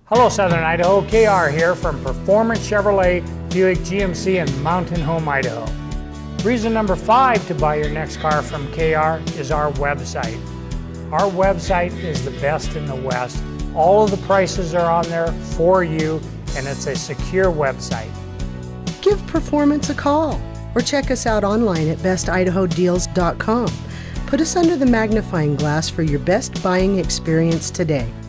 Hello Southern Idaho, KR here from Performance Chevrolet, Buick GMC in Mountain Home, Idaho. Reason number 5 to buy your next car from KR is our website. Our website is the best in the West. All of the prices are on there for you, and it's a secure website. Give Performance a call or check us out online at bestidahodeals.com. Put us under the magnifying glass for your best buying experience today.